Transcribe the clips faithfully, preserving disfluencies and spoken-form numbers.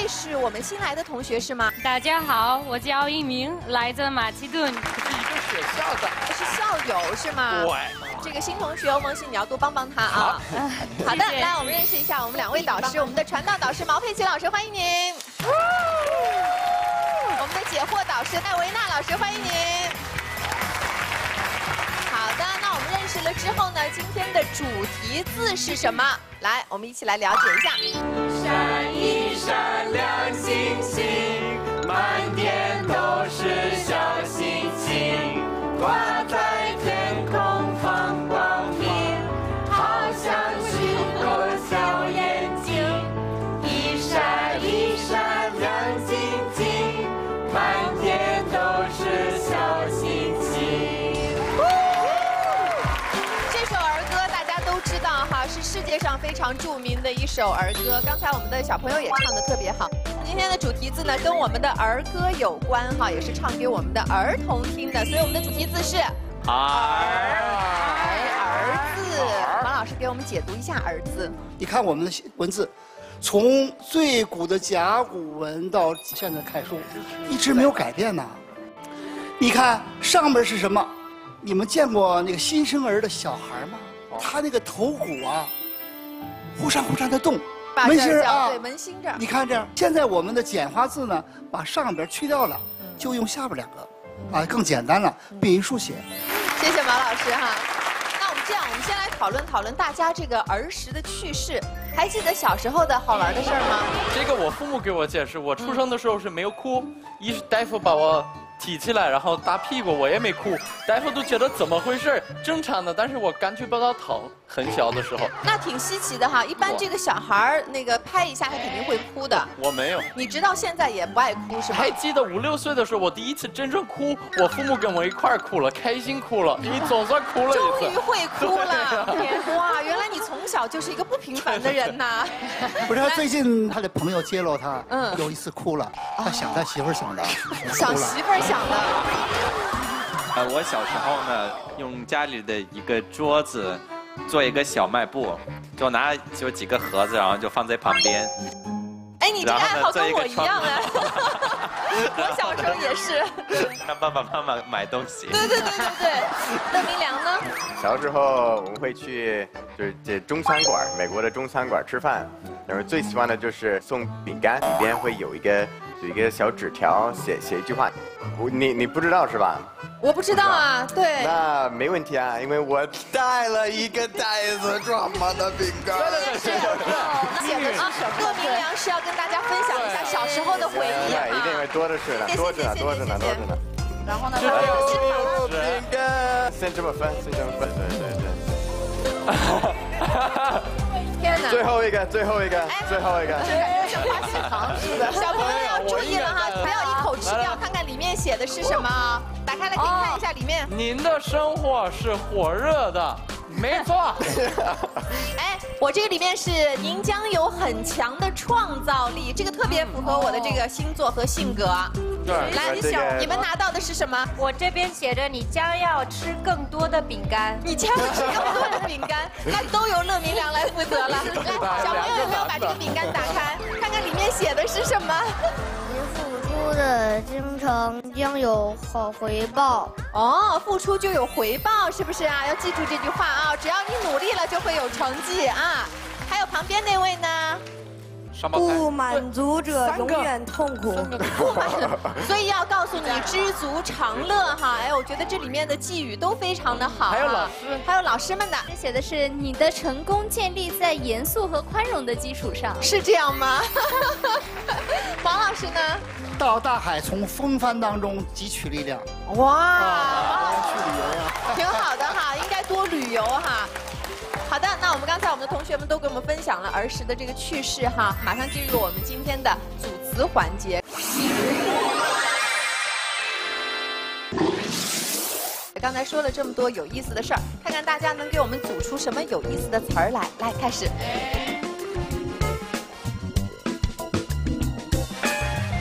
位是我们新来的同学是吗？ 大家好，我叫一鸣，来自马其顿。 是一个学校的， 是校友是吗？ 对。 这个新同学，欧梦欣，你要多帮帮他啊。好的，来，我们认识一下我们两位导师，我们的传道导师毛佩奇老师，欢迎您。我们的解惑导师戴维娜老师，欢迎您。好的，那我们认识了之后呢，今天的主题字是什么？来，我们一起来了解一下。 闪一闪亮星星，满天都是小星星，挂在天空放光明，好像许多小眼睛，一闪一闪亮晶晶，满天都是小星星。 这首儿歌大家都知道哈，是世界上非常著名的一首儿歌。刚才我们的小朋友也唱得特别好。今天的主题字呢，跟我们的儿歌有关哈，也是唱给我们的儿童听的，所以我们的主题字是儿儿字。王老师给我们解读一下儿字。 你看我们的文字，从最古的甲骨文到现在楷书，一直没有改变呐。你看上面是什么？你们见过那个新生儿的小孩吗？他那个头骨啊，忽闪忽闪的动。 门心啊，对，门心这儿。 你看这样，现在我们的简化字呢，把上边去掉了，就用下边两个，啊，更简单了，变音书写。 谢谢毛老师哈。那我们这样，我们先来讨论讨论大家这个儿时的趣事。还记得小时候的好玩的事儿吗？ 这个我父母给我解释，我出生的时候是没有哭，一是大夫把我提起来，然后打屁股，我也没哭，大夫都觉得怎么回事，正常的，但是我感觉不到疼，很小的时候。 那挺稀奇的哈，一般这个小孩儿那个拍一下，他肯定会哭的。 我没有。 你直到现在也不爱哭是吗？ 还记得五六岁的时候，我第一次真正哭，我父母跟我一块儿哭了，开心哭了，你总算哭了一次。 终于会哭了，哇！原来你从小就是一个不平凡的人呐。 不是，他最近他的朋友揭露他，嗯，有一次哭了，他想他媳妇儿想的， 想媳妇儿想的。 呃，我小时候呢，用家里的一个桌子做一个小卖部，就拿就几个盒子，然后就放在旁边。 哎，你这个爱好跟我一样哎。我小时候也是。 让爸爸妈妈买东西。 对对对对对。那明良呢？ 小时候我们会去就是这中餐馆，美国的中餐馆吃饭，然后最喜欢的就是送饼干，里边会有一个有一个小纸条，写写一句话。我你你不知道是吧？ 我不知道啊，对。 那没问题啊，因为我带了一个袋子装满的饼干。 是是。写的是什么？骆明良是要跟大家分享一下小时候的回忆啊。 一定会多的是的，多着呢，多着呢，多着呢。 然后呢？ 还有饼干，先这么分，先这么分，对对对。 天哪！ 最后一个，最后一个，最后一个。 这感觉像发喜糖似的。小朋友要注意了哈，不要一口吃掉，看看里面写的是什么啊？打开来给你看一下里面。 您的生活是火热的，没错。 哎，我这个里面是您将有很强的创造力，这个特别符合我的这个星座和性格。 对， 来，小，你们拿到的是什么？ 我这边写着你将要吃更多的饼干。 你将要吃更多的饼干，那都由乐明良来负责了。来，小朋友有没有把这个饼干打开，看看里面写的是什么？ 您付出的真诚将有好回报。 哦，付出就有回报，是不是啊？要记住这句话啊！只要你努力了，就会有成绩啊。还有旁边那位呢？ 不满足者永远痛苦。 不满足，所以要告诉你知足常乐哈。哎，我觉得这里面的寄语都非常的好。 还有老师， 还有老师们的， 写的是你的成功建立在严肃和宽容的基础上， 是这样吗？王老师呢？ 到大海从风帆当中汲取力量。 哇， 去旅游呀， 挺好的哈，应该多旅游哈。好的，那我们刚才我们的同学们都给我们分享了儿时的这个趣事哈，马上进入我们今天的组词环节。刚才说了这么多有意思的事儿，看看大家能给我们组出什么有意思的词儿来。来，开始。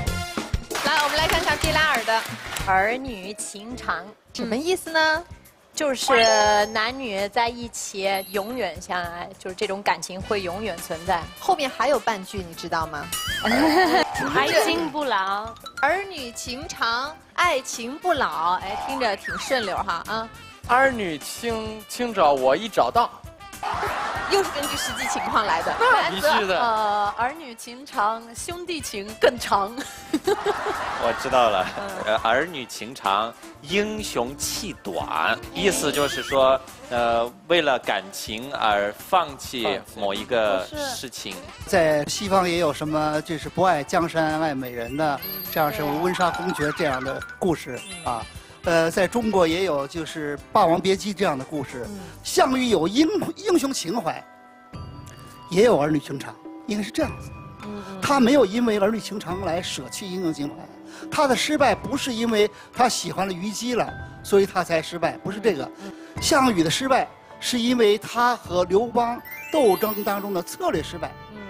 来，我们来看看毕拉尔的儿女情长，什么意思呢？ 就是男女在一起永远相爱，就是这种感情会永远存在。 后面还有半句，你知道吗？ 爱情不老， 儿女情长，爱情不老。哎，听着挺顺溜哈啊！ 儿女情情找我已找到， 又是根据实际情况来的。 必须的。 呃，儿女情长，兄弟情更长。 我知道了，呃，儿女情长，英雄气短，意思就是说，呃，为了感情而放弃某一个事情。 在西方也有什么就是不爱江山爱美人的，这样什么温莎公爵这样的故事啊。呃，在中国也有就是《霸王别姬》这样的故事。项羽有英英雄情怀，也有儿女情长，应该是这样子。他没有因为儿女情长来舍弃英雄情怀。他的失败不是因为他喜欢了虞姬了，所以他才失败，不是这个。项羽的失败是因为他和刘邦斗争当中的策略失败。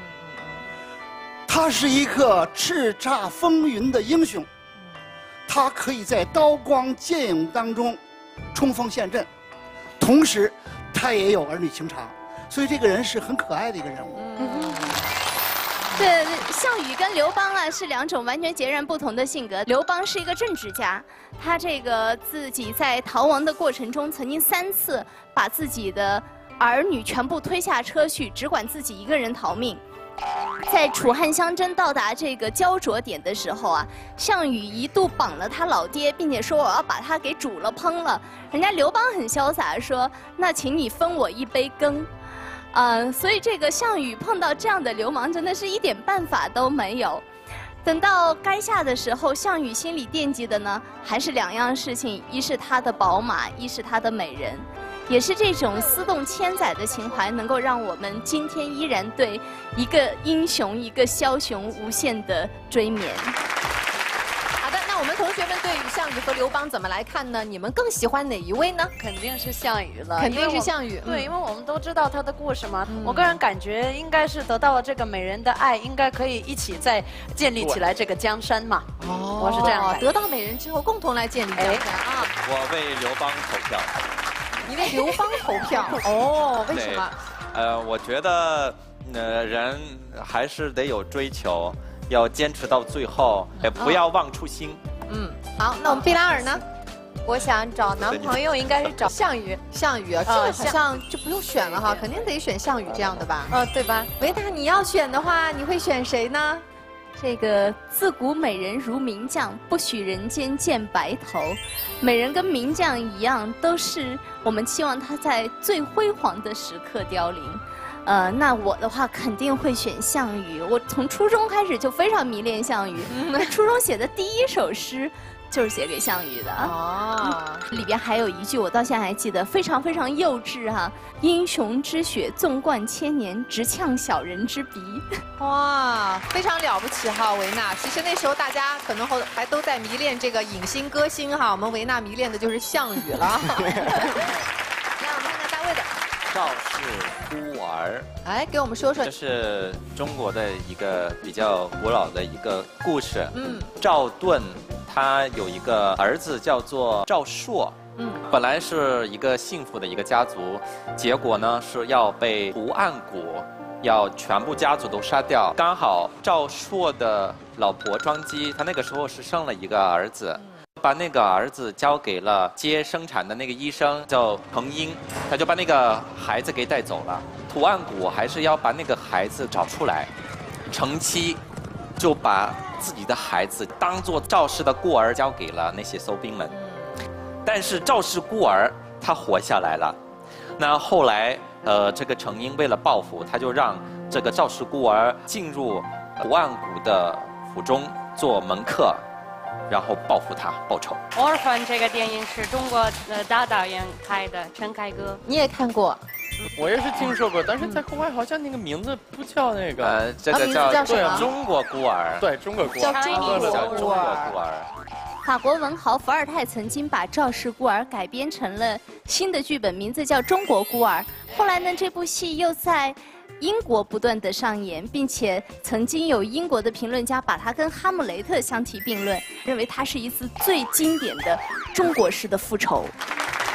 他是一个叱咤风云的英雄，他可以在刀光剑影当中冲锋陷阵，同时他也有儿女情长，所以这个人是很可爱的一个人物。 对，项羽跟刘邦啊是两种完全截然不同的性格。刘邦是一个政治家，他这个自己在逃亡的过程中，曾经三次把自己的儿女全部推下车去，只管自己一个人逃命。在楚汉相争到达这个焦灼点的时候啊，项羽一度绑了他老爹，并且说我要把他给煮了烹了。人家刘邦很潇洒说，那请你分我一杯羹。呃，所以这个项羽碰到这样的流氓，真的是一点办法都没有。等到垓下的时候，项羽心里惦记的呢，还是两样事情：一是他的宝马，一是他的美人。也是这种思动千载的情怀，能够让我们今天依然对一个英雄、一个枭雄无限的追眠。 好的，那我们同学们对于项羽和刘邦怎么来看呢？你们更喜欢哪一位呢？ 肯定是项羽了， 肯定是项羽。 对，因为我们都知道他的故事嘛。我个人感觉应该是得到了这个美人的爱，应该可以一起再建立起来这个江山嘛。哦，我是这样。 得到美人之后，共同来建立江山啊！ 我为刘邦投票。 你为刘邦投票哦？为什么？ 呃，我觉得，呃，人还是得有追求，要坚持到最后，也不要忘初心。 嗯，好，那我们贝拉尔呢？ 我想找男朋友，应该是找项羽。 项羽啊，这个好像就不用选了哈，肯定得选项羽这样的吧？ 嗯，对吧？ 维达，你要选的话，你会选谁呢？ 这个自古美人如名将，不许人间见白头。美人跟名将一样，都是我们期望她在最辉煌的时刻凋零。呃，那我的话肯定会选项羽。我从初中开始就非常迷恋项羽，那初中写的第一首诗就是写给项羽的。哦，里边还有一句我到现在还记得，非常非常幼稚哈、啊，英雄之血纵贯千年，直呛小人之鼻。 哇，非常了不起哈，维娜。其实那时候大家可能还都在迷恋这个影星歌星哈，我们维娜迷恋的就是项羽了。来，我们看看大卫的。 赵氏孤儿， 哎，给我们说说。 这是中国的一个比较古老的一个故事。 嗯， 赵盾他有一个儿子叫做赵朔。嗯，本来是一个幸福的一个家族，结果呢是要被屠岸贾，要全部家族都杀掉。刚好赵朔的老婆庄姬，她那个时候是生了一个儿子。把那个儿子交给了接生产的那个医生，叫程婴，他就把那个孩子给带走了。屠岸贾还是要把那个孩子找出来，程七就把自己的孩子当做赵氏的孤儿交给了那些搜兵们。但是赵氏孤儿他活下来了。那后来，呃，这个程婴为了报复，他就让这个赵氏孤儿进入屠岸贾的府中做门客。然后报复他，报仇。 《Orphan》这个电影是中国的大导演拍的，陈凯歌。 你也看过？ 我也是听说过，但是在国外好像那个名字不叫那个。 呃，这个叫叫什么？ 中国孤儿。 对，中国孤儿。 叫中国孤儿。 法国文豪伏尔泰曾经把《赵氏孤儿》改编成了新的剧本，名字叫《中国孤儿》。后来呢，这部戏又在英国不断的上演，并且曾经有英国的评论家把它跟《哈姆雷特》相提并论，认为它是一次最经典的中国式的复仇。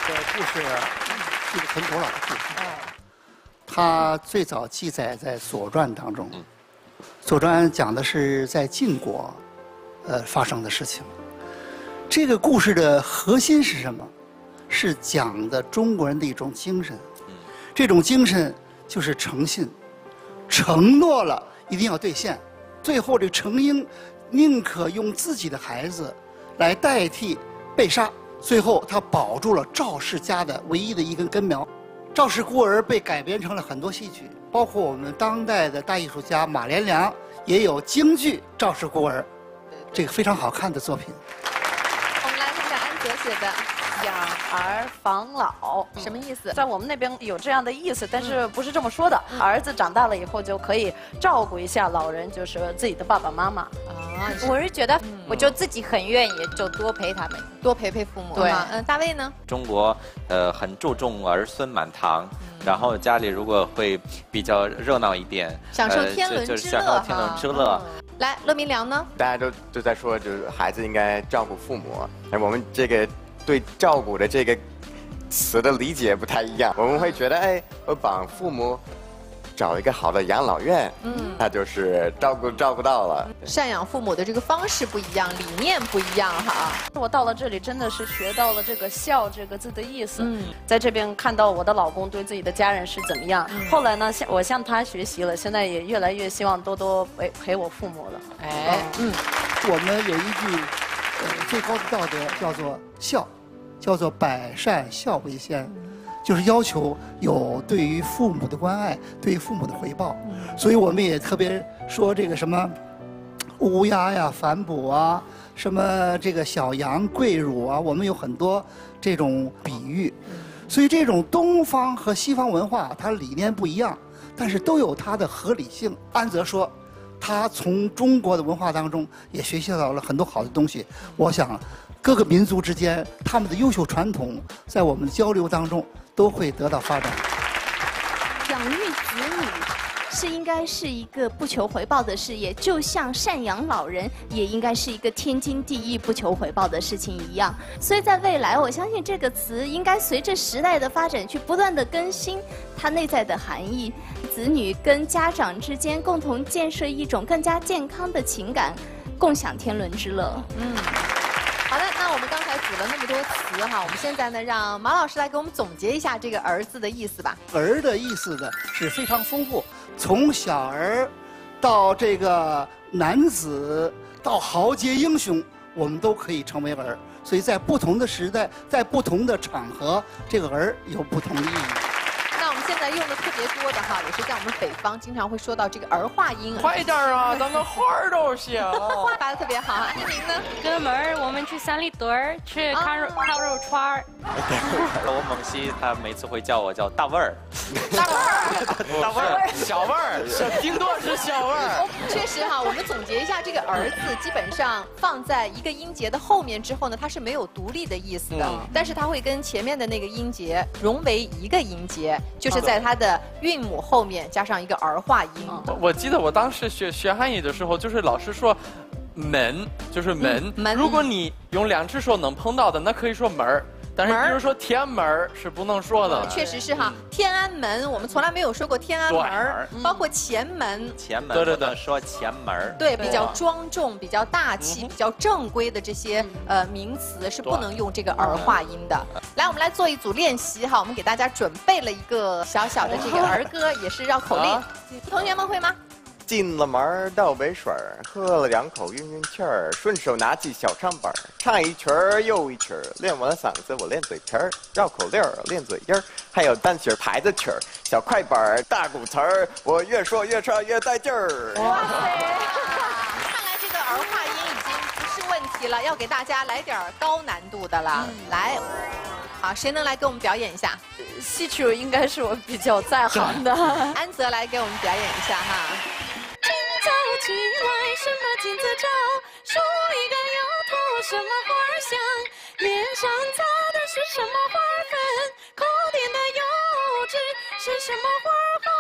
这个故事是一个很古老的故事。它最早记载在《左传》当中，《左传》讲的是在晋国，呃发生的事情。这个故事的核心是什么？是讲的中国人的一种精神。这种精神就是诚信，承诺了一定要兑现。最后，这个程婴宁可用自己的孩子来代替被杀，最后他保住了赵氏家的唯一的一根根苗。赵氏孤儿被改编成了很多戏剧，包括我们当代的大艺术家马连良也有京剧《赵氏孤儿》，这个非常好看的作品。 我们来看看安泽写的。 养儿防老什么意思？ 在我们那边有这样的意思，但是不是这么说的。儿子长大了以后就可以照顾一下老人，就是自己的爸爸妈妈。 啊， 我是觉得，我就自己很愿意，就多陪他们， 多陪陪父母。 对， 嗯，大卫呢？ 中国呃很注重儿孙满堂，然后家里如果会比较热闹一点， 享受天伦之乐， 就是享受天伦之乐。 来，乐明良呢？ 大家都都在说，就是孩子应该照顾父母，而我们这个。对照顾的这个词的理解不太一样，我们会觉得，哎，我帮父母找一个好的养老院，嗯，他就是照顾照顾到了。 赡养父母的这个方式不一样，理念不一样哈。 我到了这里真的是学到了这个“孝”这个字的意思，嗯，在这边看到我的老公对自己的家人是怎么样。嗯、后来呢，向我向他学习了，现在也越来越希望多多陪陪我父母了。 哎，嗯， 我们有一句呃最高的道德叫做孝。叫做百善孝为先，就是要求有对于父母的关爱，对于父母的回报。所以我们也特别说这个什么乌鸦呀、反哺啊，什么这个小羊跪乳啊，我们有很多这种比喻。所以这种东方和西方文化，它理念不一样，但是都有它的合理性。安泽说，他从中国的文化当中也学习到了很多好的东西。我想。各个民族之间，他们的优秀传统，在我们的交流当中都会得到发展。 养育子女是应该是一个不求回报的事业，就像赡养老人也应该是一个天经地义、不求回报的事情一样。所以在未来，我相信这个词应该随着时代的发展去不断的更新它内在的含义。子女跟家长之间共同建设一种更加健康的情感，共享天伦之乐。嗯。 好的，那我们刚才组了那么多词哈，我们现在呢让马老师来给我们总结一下这个“儿”字的意思吧。 儿的意思呢是非常丰富，从小儿到这个男子到豪杰英雄，我们都可以成为儿。所以在不同的时代，在不同的场合，这个儿有不同的意义。 那我们现在用的特别多的哈，也是在我们北方经常会说到这个儿化音。 快点啊，当个花儿都行。 话发的特别好啊，一鸣呢？ 哥们儿，我们去三里屯儿吃烤肉、哦、烤肉串儿。 我猛西他每次会叫我叫大味儿。 大味儿， 大味儿，小味儿，顶多是小味儿。 确实哈，我们总结一下，这个“儿”字基本上放在一个音节的后面之后呢，它是没有独立的意思的，嗯、但是它会跟前面的那个音节融为一个音节。就是在它的韵母后面加上一个儿化音。 我我记得我当时学学汉语的时候，就是老师说门就是门，嗯、门如果你用两只手能碰到的，那可以说门儿。但是比如说天安门是不能说的。 确实是哈，天安门我们从来没有说过天安门，包括前门。 前门，对对对，说前门。 对，比较庄重、比较大气、比较正规的这些呃名词是不能用这个儿化音的。来，我们来做一组练习哈，我们给大家准备了一个小小的这个儿歌，也是绕口令，同学们会吗？ 进了门倒杯水儿，喝了两口晕晕气儿，顺手拿起小唱本儿，唱一曲儿又一曲儿，练完了嗓子我练嘴皮儿，绕口令儿练嘴音儿，还有单曲儿牌子曲儿，小快板儿大鼓词儿，我越说越唱越带劲儿。哇塞！ 看来这个儿化音已经不是问题了，要给大家来点高难度的了。嗯、来，好，谁能来给我们表演一下？ 戏曲应该是我比较在行的， 安泽来给我们表演一下哈。 今早起来，什么金子照，梳一个油头，什么花香，脸上擦的是什么花粉，口点的油脂是什么花红。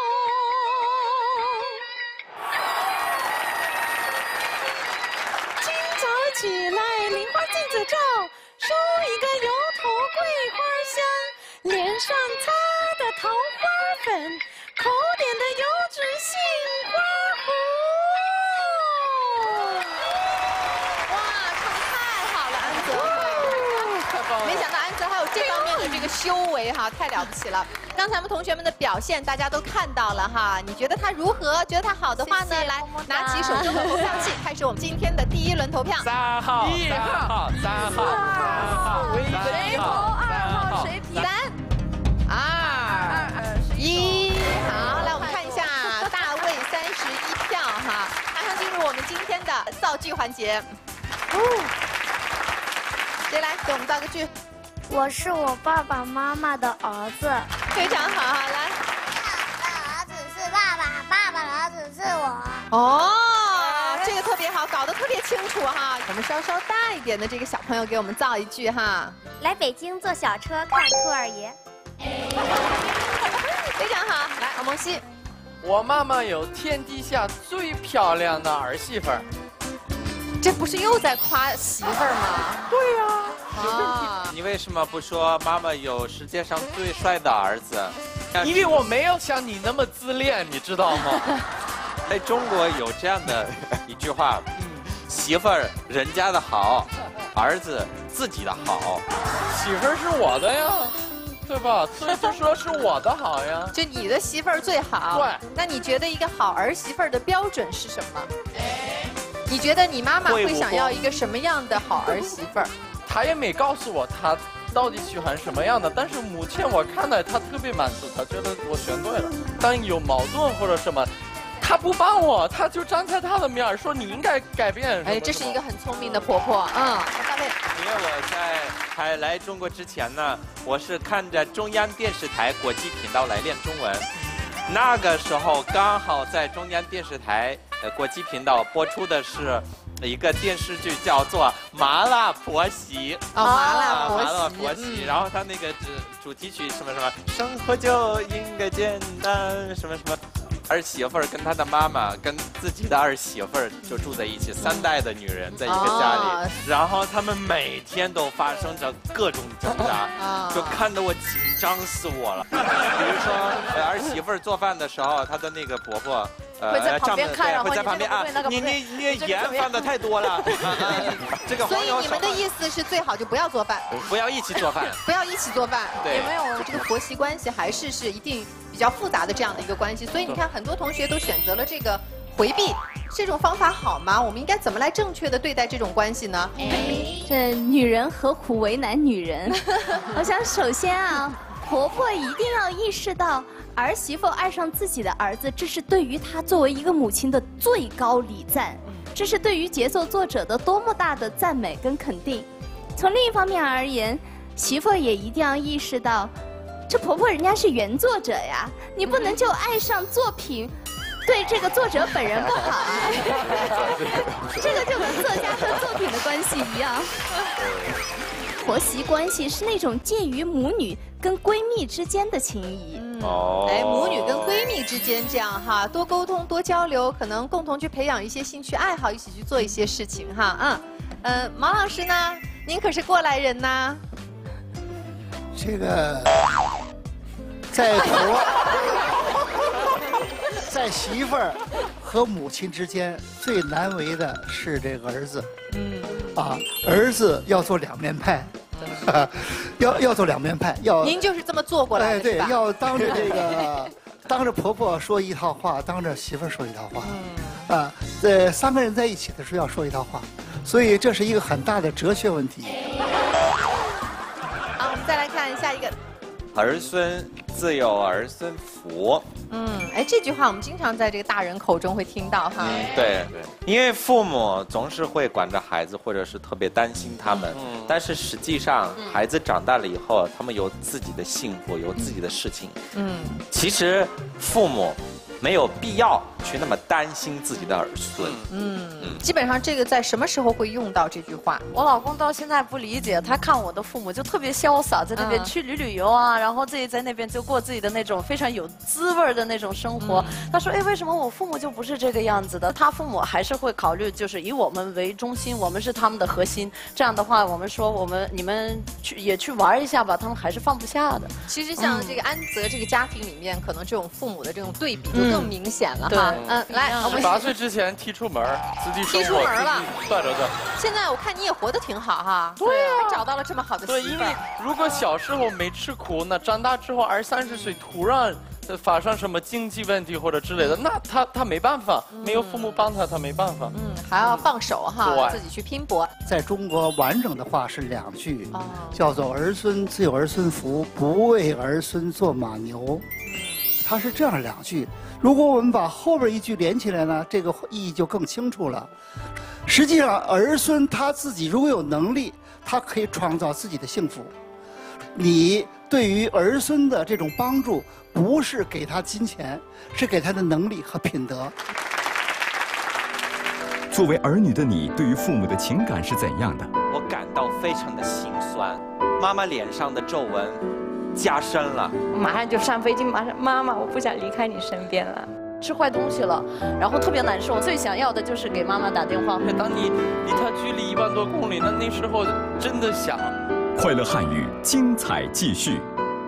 今早起来，梨花镜子照，梳一个油头，桂花香， 没想到安泽还有这方面的这个修为哈，太了不起了。刚才我们同学们的表现大家都看到了哈，你觉得他如何？觉得他好的话呢，来拿起手中的投票器，开始我们今天的第一轮投票。 三号， 一号， 三号，三号，唯一的一号， 二号谁提？ 三、二、一，好，来我们看一下大卫三十一票哈，马上进入我们今天的造句环节。哦，谁来给我们造个句？ 我是我爸爸妈妈的儿子。 非常好哈，来。 儿子是爸爸，爸爸的儿子是我。 哦，这个特别好，搞得特别清楚哈。我们稍稍大一点的这个小朋友给我们造一句哈。 来北京坐小车看兔儿爷。 非常好，来欧梦溪。 我妈妈有天底下最漂亮的儿媳妇儿。 这不是又在夸媳妇儿吗？ 对呀。 啊， 你为什么不说妈妈有世界上最帅的儿子？ 因为我没有像你那么自恋，你知道吗？ 在中国有这样的一句话，媳妇儿人家的好，儿子自己的好。 媳妇儿是我的呀，对吧？所以就说是我的好呀。 就你的媳妇儿最好。 对。 那你觉得一个好儿媳妇儿的标准是什么？你觉得你妈妈会想要一个什么样的好儿媳妇儿？ 她也没告诉我她到底喜欢什么样的，但是目前我看来她特别满足，她觉得我选对了。当有矛盾或者什么，她不帮我，她就站在她的面儿说你应该改变。 哎，这是一个很聪明的婆婆。嗯，大卫。 因为我在还来中国之前呢，我是看着中央电视台国际频道来练中文。那个时候刚好在中央电视台呃国际频道播出的是一个电视剧，叫做《麻辣婆媳》。 哦，麻辣婆媳。 麻辣婆媳。然后他那个主主题曲什么什么，生活就应该简单，什么什么。儿媳妇儿跟她的妈妈跟自己的儿媳妇儿就住在一起，三代的女人在一个家里，哦、然后他们每天都发生着各种挣扎，哦、就看得我紧张死我了。比如说儿媳妇儿做饭的时候，她的那个婆婆。 呃，会在旁边看，然后会在旁边啊，你你你盐放的太多了。这个所以你们的意思是最好就不要做饭， 不要一起做饭， 不要一起做饭。 对， 有没有这个婆媳关系还是是一定比较复杂的这样的一个关系？所以你看，很多同学都选择了这个回避，这种方法好吗？我们应该怎么来正确的对待这种关系呢？ 这女人何苦为难女人？我想首先啊，婆婆一定要意识到。儿媳妇爱上自己的儿子，这是对于她作为一个母亲的最高礼赞，这是对于节奏作者的多么大的赞美跟肯定。从另一方面而言，媳妇也一定要意识到，这婆婆人家是原作者呀，你不能就爱上作品，对这个作者本人不好啊。这个就跟作家和作品的关系一样。婆媳关系是那种介于母女跟闺蜜之间的情谊。 哦， 哎，母女跟闺蜜之间这样哈，多沟通、多交流，可能共同去培养一些兴趣爱好，一起去做一些事情哈。嗯，呃，毛老师呢？您可是过来人呐。 这个在婆在媳妇儿和母亲之间最难为的是这个儿子。嗯。啊，儿子要做两面派。啊、要要做两面派，要您就是这么做过来的， 哎，对，要当着这个，当着婆婆说一套话，当着媳妇儿说一套话，嗯、啊，这三个人在一起的时候要说一套话，所以这是一个很大的哲学问题。 好，我们再来看下一个， 儿孙自有儿孙福。 嗯，哎，这句话我们经常在这个大人口中会听到哈。 嗯，对对，因为父母总是会管着孩子，或者是特别担心他们。嗯，但是实际上，孩子长大了以后，他们有自己的幸福，有自己的事情。嗯，其实父母没有必要去那么担心自己的儿孙。 嗯嗯，基本上这个在什么时候会用到这句话？ 我老公到现在不理解，他看我的父母就特别潇洒，在那边去旅旅游啊，然后自己在那边就过自己的那种非常有滋味的那种生活。嗯、他说：“哎，为什么我父母就不是这个样子的？他父母还是会考虑，就是以我们为中心，我们是他们的核心。这样的话，我们说我们你们去也去玩一下吧，他们还是放不下的。 其实像这个安泽这个家庭里面，可能这种父母的这种对比就更更明显了哈。嗯，来，我们八岁之前踢出门，自己生活， 踢出门了， 对对对。 现在我看你也活得挺好哈。 对呀， 找到了这么好的媳妇。 对，因为如果小时候没吃苦，那长大之后二三十岁突然发生什么经济问题或者之类的，那他他没办法，没有父母帮他，他没办法。 嗯，还要放手哈，自己去拼搏。 在中国完整的话是两句，叫做儿孙自有儿孙福，不为儿孙做马牛。它是这样两句。如果我们把后边一句连起来呢，这个意义就更清楚了。实际上，儿孙他自己如果有能力，他可以创造自己的幸福。你对于儿孙的这种帮助，不是给他金钱，是给他的能力和品德。 作为儿女的你，对于父母的情感是怎样的？ 我感到非常的心酸，妈妈脸上的皱纹加深了。 马上就上飞机，马上妈妈，我不想离开你身边了。吃坏东西了，然后特别难受，最想要的就是给妈妈打电话。 当你离他距离一万多公里，那那时候真的想。 快乐汉语，精彩继续。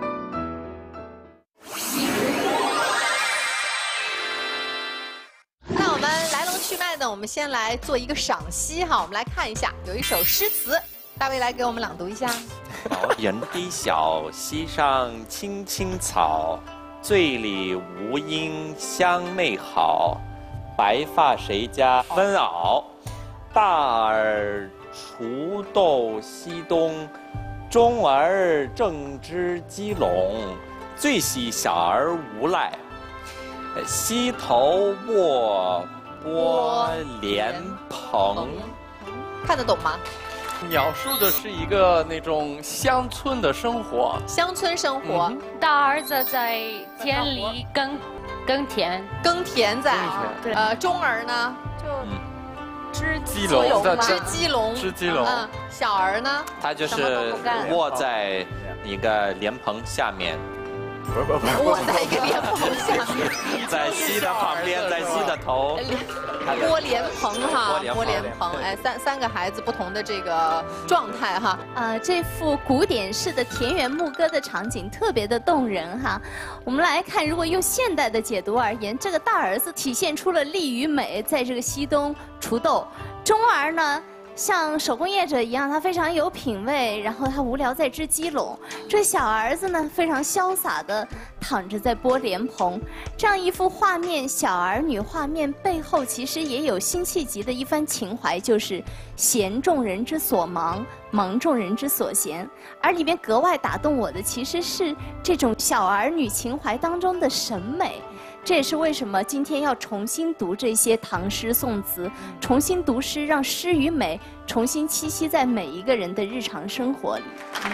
那我们来龙去脉呢，我们先来做一个赏析哈。我们来看一下，有一首诗词，大卫来给我们朗读一下。 人低小，溪上青青草，醉里吴莺香媚好。白发谁家温媪，大儿锄豆溪东，中儿正织鸡笼。最喜小儿无赖，溪头卧拨莲蓬。 看得懂吗？ 描述的是一个那种乡村的生活， 乡村生活。 嗯、大儿子在田里耕耕田， 耕田在。 对。 呃，中儿呢就织鸡笼， 织鸡笼， 织鸡笼。 嗯，小儿呢， 他就是卧在一个莲蓬下面。 不不不， 卧在一个莲蓬下面， 在溪的旁边，在溪的头。 拨莲蓬哈，拨莲蓬，哎，三三个孩子不同的这个状态哈。 呃，这幅古典式的田园牧歌的场景特别的动人哈。我们来看，如果用现代的解读而言，这个大儿子体现出了力与美，在这个溪东锄豆；中儿呢，像手工业者一样，他非常有品味，然后他无聊在织鸡笼。这小儿子呢，非常潇洒的躺着在拨莲蓬。这样一幅画面，小儿女画面背后其实也有辛弃疾的一番情怀，就是闲众人之所忙，忙众人之所闲。而里面格外打动我的，其实是这种小儿女情怀当中的审美。这也是为什么今天要重新读这些唐诗宋词，重新读诗，让诗与美重新栖息在每一个人的日常生活里。 嗯，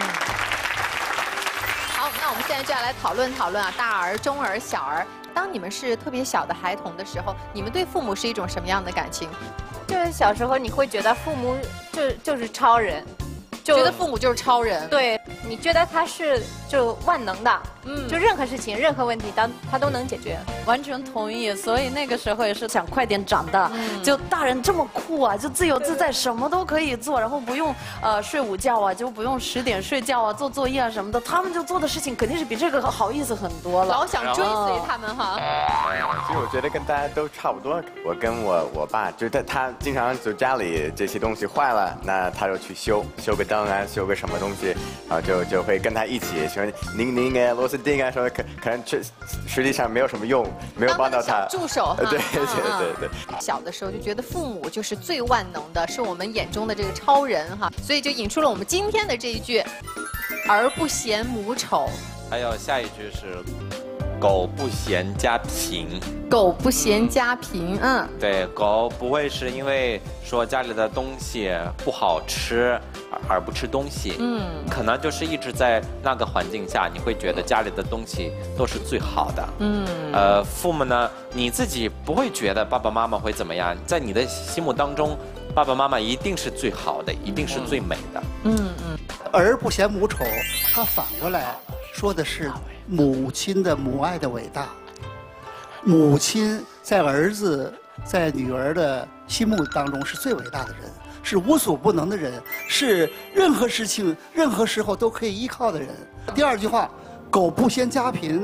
好，那我们现在就要来讨论讨论啊，大儿、中儿、小儿。当你们是特别小的孩童的时候，你们对父母是一种什么样的感情？ 就是小时候你会觉得父母就就是超人， 就觉得父母就是超人。 对，你觉得他是就万能的，嗯，就任何事情、任何问题，他他都能解决。 完全同意，所以那个时候也是想快点长大。嗯、就大人这么酷啊，就自由自在，什么都可以做，然后不用呃睡午觉啊，就不用十点睡觉啊，做作业啊什么的。他们就做的事情肯定是比这个好意思很多了。 老想追随他们哈。 其实我觉得跟大家都差不多。我跟我我爸，就他他经常就家里这些东西坏了，那他就去修修个灯啊，修个什么东西，然后就就会跟他一起说拧拧啊、螺丝钉啊，说可可能这实际上没有什么用。没有帮到他， 助手哈。 对对对对。 小的时候就觉得父母就是最万能的，是我们眼中的这个超人哈，所以就引出了我们今天的这一句：儿不嫌母丑。 还有下一句是：狗不嫌家贫。 狗不嫌家贫，嗯。 对，狗不会是因为说家里的东西不好吃而不吃东西，嗯，可能就是一直在那个环境下，你会觉得家里的东西都是最好的，嗯，呃，父母呢，你自己不会觉得爸爸妈妈会怎么样，在你的心目当中，爸爸妈妈一定是最好的，一定是最美的，嗯嗯。儿不嫌母丑，他反过来说的是母亲的母爱的伟大。母亲在儿子在女儿的心目当中是最伟大的人，是无所不能的人，是任何事情任何时候都可以依靠的人。第二句话，狗不嫌家贫，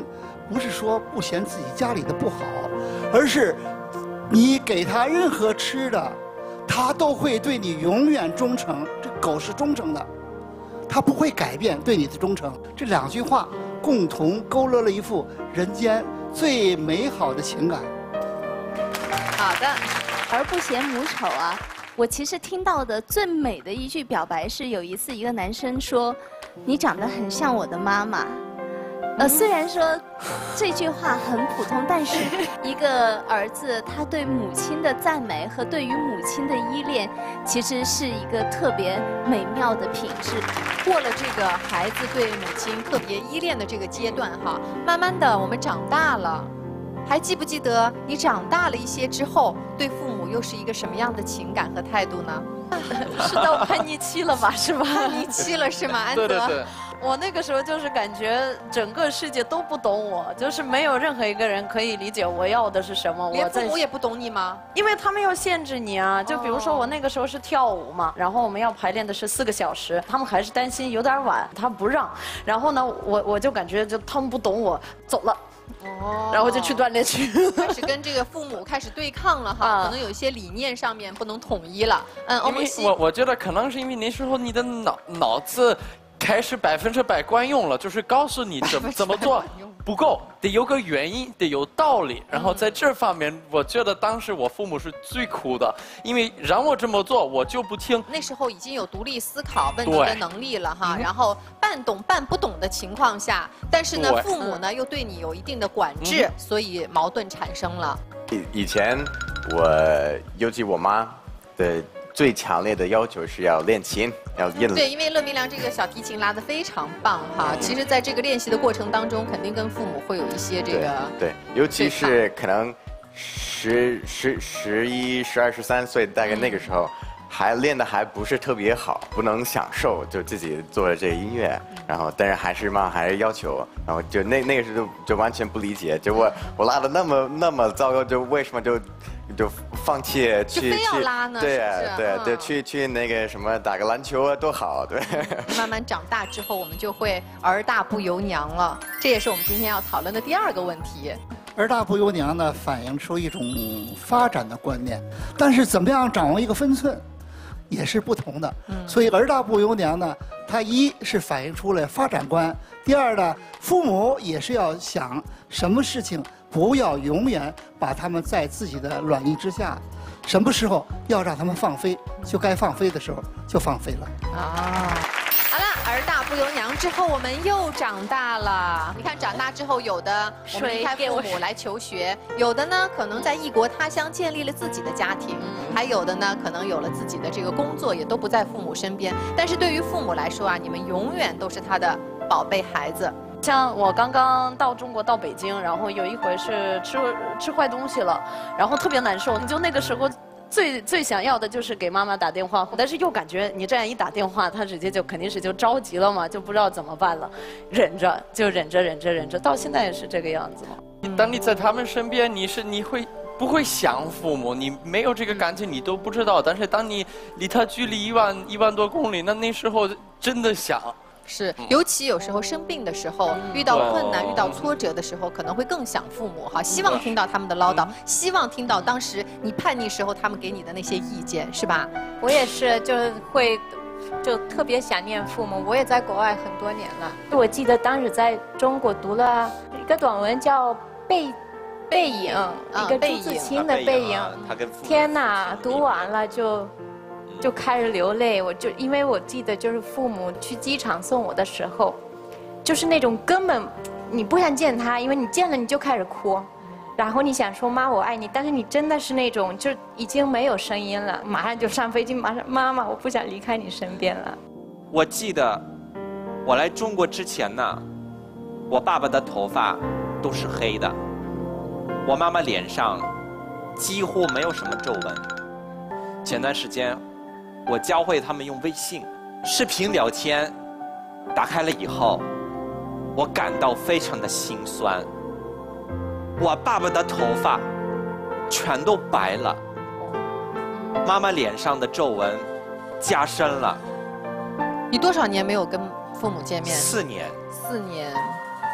不是说不嫌自己家里的不好，而是你给他任何吃的，他都会对你永远忠诚。这狗是忠诚的，它不会改变对你的忠诚。这两句话共同勾勒了一幅人间最美好的情感。 好的， 儿不嫌母丑啊。我其实听到的最美的一句表白是，有一次一个男生说：“你长得很像我的妈妈。”呃，虽然说这句话很普通，但是一个儿子他对母亲的赞美和对于母亲的依恋，其实是一个特别美妙的品质。 过了这个孩子对母亲特别依恋的这个阶段哈，慢慢的我们长大了，还记不记得你长大了一些之后，对父母又是一个什么样的情感和态度呢？ 是到叛逆期了吧？是吧？ 叛逆期了是吗？安泽。 对对对。 我那个时候就是感觉整个世界都不懂我，就是没有任何一个人可以理解我要的是什么。 连父我母也不懂你吗？ 因为他们要限制你啊。就比如说我那个时候是跳舞嘛，然后我们要排练的是四个小时，他们还是担心有点晚，他不让。然后呢，我我就感觉就他们不懂我，走了。哦，然后就去锻炼去， 开始跟这个父母开始对抗了哈，啊、可能有一些理念上面不能统一了。嗯， 因为我我觉得可能是因为那时候你的脑脑子开始百分之百惯用了，就是告诉你怎么怎么做不够，得有个原因，得有道理。然后在这方面，我觉得当时我父母是最苦的，因为让我这么做，我就不听。 那时候已经有独立思考问题的能力了哈，然后半懂半不懂的情况下，但是呢，父母呢又对你有一定的管制，所以矛盾产生了。 以以前我，尤其我妈的最强烈的要求是要练琴，要练。 对，因为乐明良这个小提琴拉得非常棒哈。其实，在这个练习的过程当中，肯定跟父母会有一些这个对，对尤其是可能十十十一、十二、十三岁，大概那个时候。嗯还练的还不是特别好，不能享受就自己做的这个音乐，然后但是还是嘛还是要求，然后就那那个时候就就完全不理解，就我我拉的那么那么糟糕，就为什么就就放弃去就非要拉呢？ 对对对，去去那个什么打个篮球啊多好，对。 慢慢长大之后，我们就会儿大不由娘了，这也是我们今天要讨论的第二个问题。 儿大不由娘呢，反映出一种发展的观念，但是怎么样掌握一个分寸？也是不同的，所以儿大不由娘呢，它一是反映出了发展观，第二呢，父母也是要想什么事情不要永远把他们在自己的软硬之下，什么时候要让他们放飞，就该放飞的时候就放飞了。 啊。好了，儿大不由娘之后，我们又长大了。你看，长大之后，有的我们离开父母来求学，有的呢可能在异国他乡建立了自己的家庭，还有的呢可能有了自己的这个工作，也都不在父母身边。但是对于父母来说啊，你们永远都是他的宝贝孩子。 像我刚刚到中国到北京，然后有一回是吃吃坏东西了，然后特别难受，就那个时候。最最想要的就是给妈妈打电话，但是又感觉你这样一打电话，她直接就肯定是就着急了嘛，就不知道怎么办了，忍着就忍着忍着忍着，到现在也是这个样子嘛。 当你在他们身边，你是你会不会想父母？你没有这个感情，你都不知道。但是当你离他距离一万一万多公里，那那时候真的想。 是，尤其有时候生病的时候，遇到困难、遇到挫折的时候，可能会更想父母哈，希望听到他们的唠叨，希望听到当时你叛逆时候他们给你的那些意见，是吧？ 我也是，就会就特别想念父母。我也在国外很多年了。我记得当时在中国读了一个短文叫《背背影》，一个朱自清的背影。天哪，读完了就。就开始流泪，我就因为我记得就是父母去机场送我的时候，就是那种根本你不想见他，因为你见了你就开始哭，然后你想说妈我爱你，但是你真的是那种就已经没有声音了，马上就上飞机，马上妈妈我不想离开你身边了。 我记得我来中国之前呢，我爸爸的头发都是黑的，我妈妈脸上几乎没有什么皱纹。前段时间我教会他们用微信视频聊天，打开了以后，我感到非常的心酸。我爸爸的头发全都白了，妈妈脸上的皱纹加深了。 你多少年没有跟父母见面？ 四年。 四年。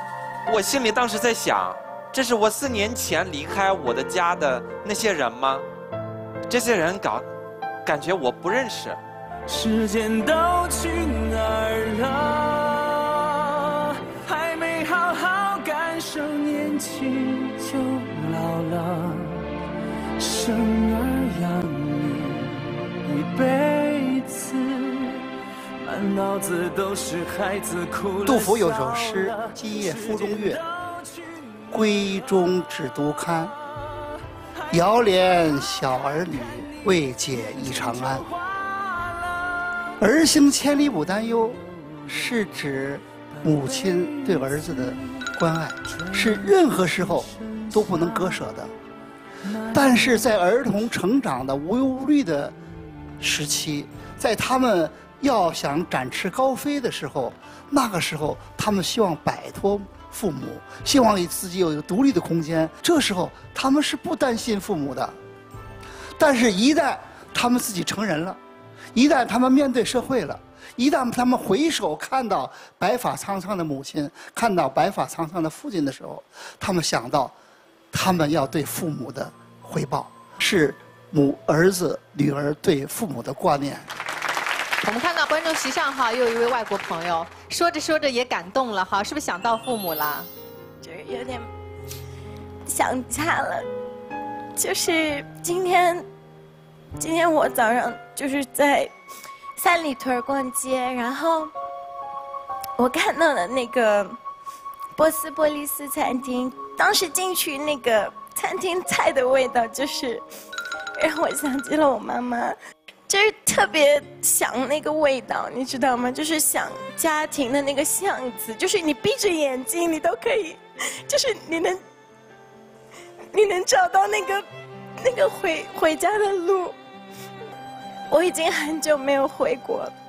我心里当时在想，这是我四年前离开我的家的那些人吗？这些人搞，感觉我不认识。 时间都去哪儿了？还没好好感受年轻就老了。生儿养女一辈子，满脑子都是孩子哭了。 杜甫有首诗：今夜夫中月，闺中只独看。遥怜小儿女，未解忆长安。儿行千里母担忧，是指母亲对儿子的关爱，是任何时候都不能割舍的。但是在儿童成长的无忧无虑的时期，在他们要想展翅高飞的时候，那个时候他们希望摆脱父母，希望自己有一个独立的空间。这时候他们是不担心父母的。但是一旦他们自己成人了，一旦他们面对社会了，一旦他们回首看到白发苍苍的母亲，看到白发苍苍的父亲的时候，他们想到他们要对父母的回报，是母儿子女儿对父母的挂念。 我们看到观众席上哈，又有一位外国朋友，说着说着也感动了哈，是不是想到父母了？ 就是有点想家了。就是今天，今天我早上就是在三里屯逛街，然后我看到了那个波斯波利斯餐厅，当时进去那个餐厅菜的味道，就是让我想起了我妈妈。就是特别想那个味道，你知道吗？就是想家庭的那个巷子，就是你闭着眼睛，你都可以，就是你能，你能找到那个，那个回回家的路。我已经很久没有回国了，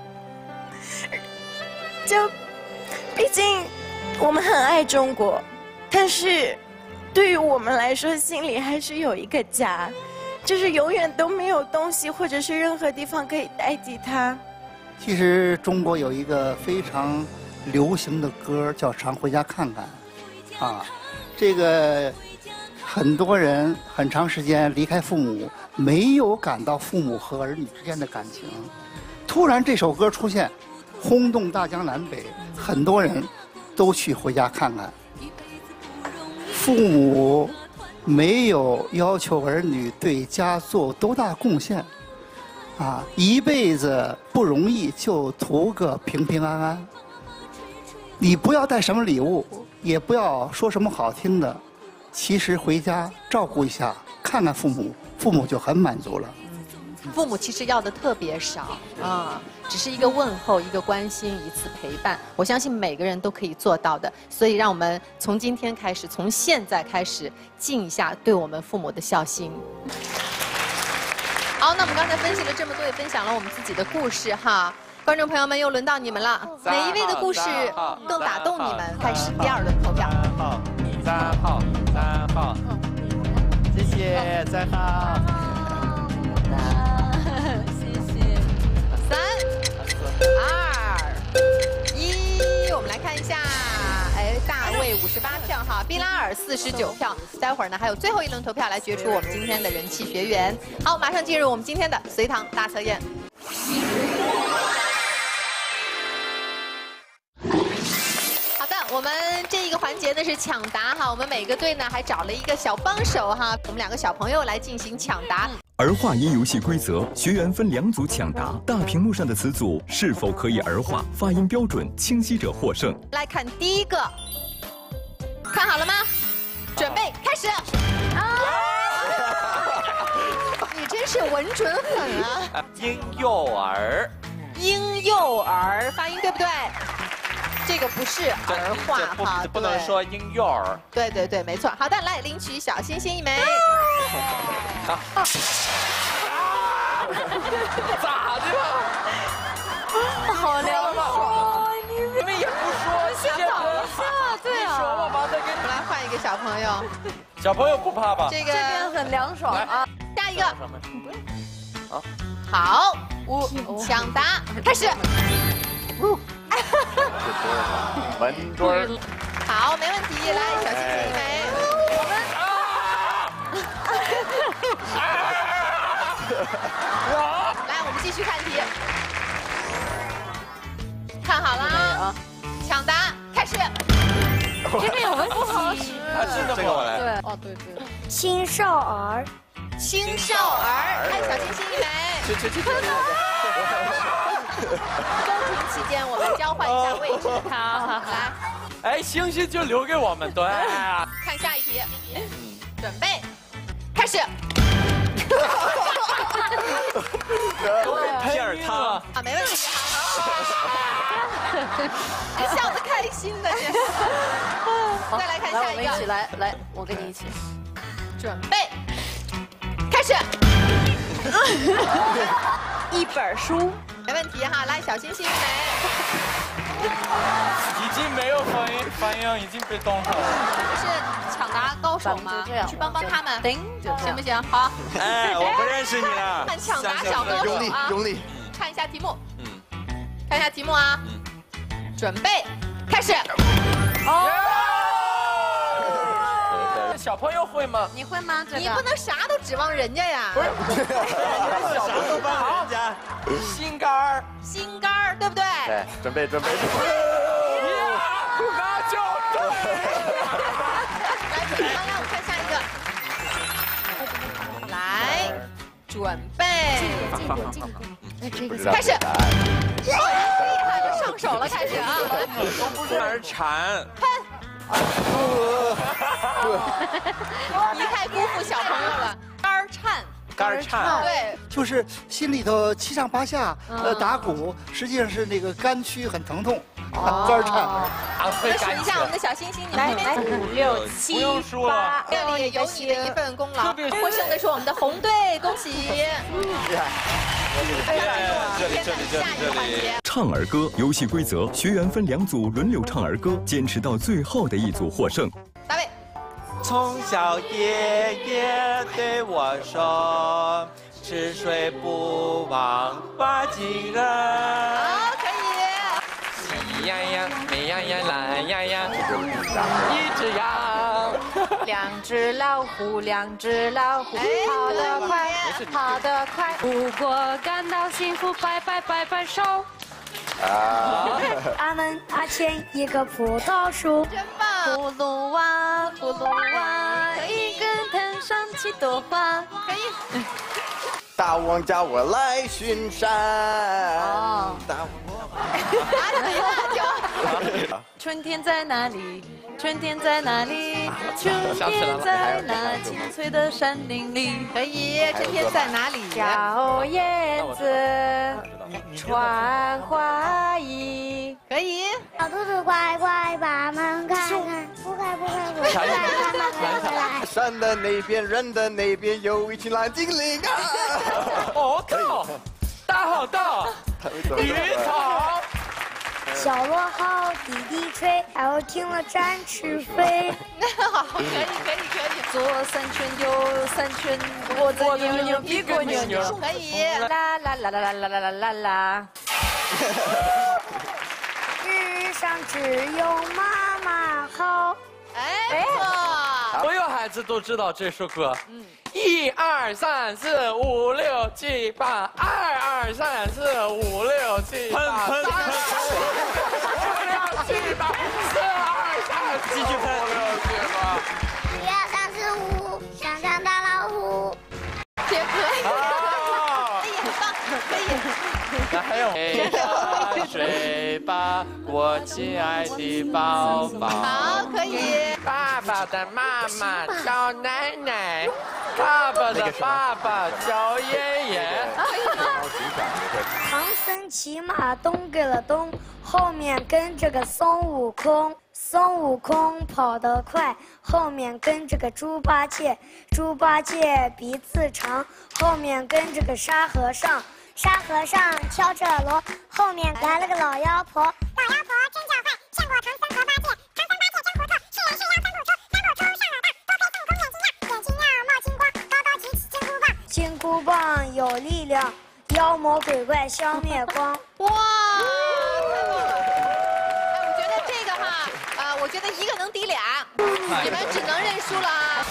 就，毕竟我们很爱中国，但是对于我们来说，心里还是有一个家。就是永远都没有东西或者是任何地方可以代替它。 其实中国有一个非常流行的歌叫《常回家看看》，啊，这个很多人很长时间离开父母，没有感到父母和儿女之间的感情。突然这首歌出现，轰动大江南北，很多人都去回家看看。父母没有要求儿女对家做多大贡献，啊，一辈子不容易，就图个平平安安。你不要带什么礼物，也不要说什么好听的，其实回家照顾一下，看看父母，父母就很满足了。 父母其实要的特别少啊，只是一个问候，一个关心，一次陪伴。我相信每个人都可以做到的。所以让我们从今天开始，从现在开始，尽一下对我们父母的孝心。好，那我们刚才分析了这么多，也分享了我们自己的故事哈。观众朋友们，又轮到你们了，哪一位的故事更打动你们？开始第二轮投票。 三号，三号，谢谢，三号。 三、二、一，我们来看一下，哎，大卫五十八票哈，毕拉尔四十九票。待会儿呢，还有最后一轮投票来决出我们今天的人气学员。好，马上进入我们今天的隋唐大测验。好的，我们这一个环节呢是抢答哈，我们每个队呢还找了一个小帮手哈，我们两个小朋友来进行抢答。 儿化音游戏规则：学员分两组抢答，大屏幕上的词组是否可以儿化，发音标准清晰者获胜。 来看第一个，看好了吗？准备开始。啊！你真是稳准狠啊！ 婴幼儿， 婴幼儿发音对不对？这个不是儿化哈， 不能说婴幼儿。 对对对，没错。好的，来领取小星星一枚。 好。咋的了？ 好凉爽！ 你们也不说， 想倒下，对啊。 说我把它给我来换一个小朋友。 小朋友不怕吧？ 这个这边很凉爽啊。 下一个。 好。 好，五抢答开始。 门墩儿。 好，没问题。来，小星星一枚。我们。来，我们继续看题。看好了啊！抢答开始。 这边有问题。 啊，是的，这个我来。 对，哦，对对。 青少儿， 青少儿，来，小星星一枚。 去去去去。 中途期间，我们交换一下位置。好好好，来。 哎，星星就留给我们，对。 看下一题，准备，开始。 皮尔汤啊，没问题，好。笑得开心的，这是。再来看下一个。 来，我们一起来，来，我跟你一起。 准备，开始。 一本书， 没问题哈，来，小星星一枚。 已经没有反应，反应已经被冻上了。 你们是抢答高手吗？去帮帮他们，行不行？好。 哎，我不认识你了。 看抢答小高手啊！ 用力，用力。 看一下题目。 嗯。 看一下题目啊。嗯。准备，开始。 哦。小朋友会吗？ 你会吗？这个你不能啥都指望人家呀。 不是，小朋友帮人家。心肝儿， 心肝儿，对不对？ 对，准备准备。 那就对。 来，准备，来，我们看下一个。来，准备。开始。厉害了，上手了，开始啊！ 都不是儿蝉。 你太辜负小朋友了，肝颤。 肝颤， 对， 就是心里头七上八下，呃，打鼓，实际上是那个肝区很疼痛，肝颤。 来数一下我们的小星星，你们来五六七八， 这里也有你的一份功劳。获胜的是我们的红队，恭喜！厉害。 这里这里这里这里。 唱儿歌游戏规则：学员分两组轮流唱儿歌，坚持到最后的一组获胜。 大卫。 从小爷爷对我说，吃水不忘挖井人。 好，可以。 喜羊羊、美羊羊、懒羊羊，一只羊， 两只老虎，两只老虎，跑得快，跑得快。不过感到幸福，摆摆摆摆手。 啊！阿门阿前一个葡萄树， 真棒！ 葫芦娃，葫芦娃，一根藤上七朵花。 可以。 大王叫我来巡山。哦。大王。 春天在哪里？春天在哪里？春天在那青翠的山林里。 可以。春天在哪里？ 小燕子穿花衣。 可以。 小兔子乖乖把门开开，不开不开不开，慢慢开来。 山的那边，人的那边，有一群蓝精灵啊！ 哦，到，大好大，鱼草。 小螺号滴滴吹，还有听了展翅飞。 好，可以可以可以。 左三圈，右三圈，我在扭扭屁股扭扭。 可以。 啦啦啦啦啦啦啦啦啦。 世上只有妈妈好。 哎，不错。 所有孩子都知道这首歌。嗯。一二三四五六七八，二二三四五六七八，三二七八，四二三四五六七八， 一二三四五，想当大老虎。 也可以。哎呀，很棒，可以。 那还有。睡吧，我亲爱的宝宝。 好，可以。 爸爸的妈妈叫奶奶。爸爸的爸爸叫爷爷。 唐僧骑马东给了东，后面跟着个孙悟空。孙悟空跑得快，后面跟着个猪八戒。猪八戒鼻子长，后面跟着个沙和尚。沙和尚敲着锣，后面来了个老妖婆。老妖婆真叫坏，见过唐僧和八戒。唐僧八戒真糊涂，是人是妖三不出，三不出上老大，多亏孙悟空眼睛亮，眼睛亮冒金光，高高举起金箍棒。金箍棒有力量，妖魔鬼怪消灭光。 哇！太棒了！哎，我觉得这个哈，啊，我我觉得一个能抵俩，你们只能认输了啊。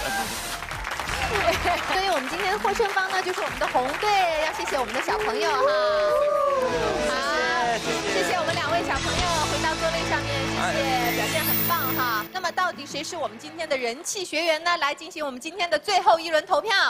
所以我们今天的获胜方呢，就是我们的红队，要谢谢我们的小朋友哈。好，谢谢我们两位小朋友回到座位上面，谢谢，表现很棒哈。那么到底谁是我们今天的人气学员呢？来进行我们今天的最后一轮投票。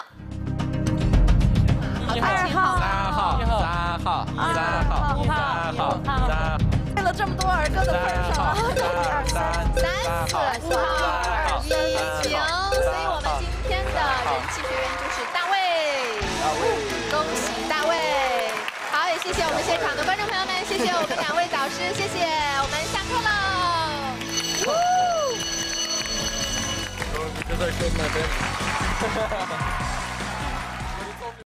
好，二号、 三号、三号、三号、三号、三号。 为了这么多儿歌的份上， 三次，五号、二一，行。所以我们今天的人气学员就是大卫，恭喜大卫。好，也谢谢我们现场的观众朋友们，谢谢我们两位导师，谢谢，我们下课喽。 就在说那边。